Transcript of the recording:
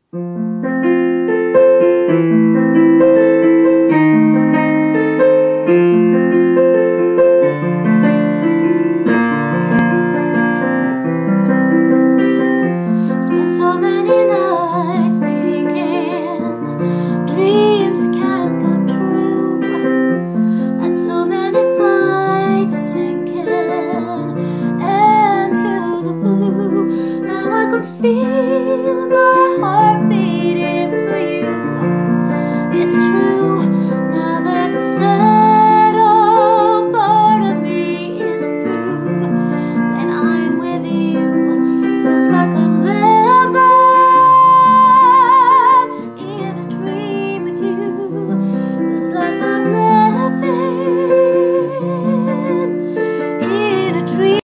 Spent so many nights thinking dreams can't come true. Had so many fights sinking into the blue. Now I can feel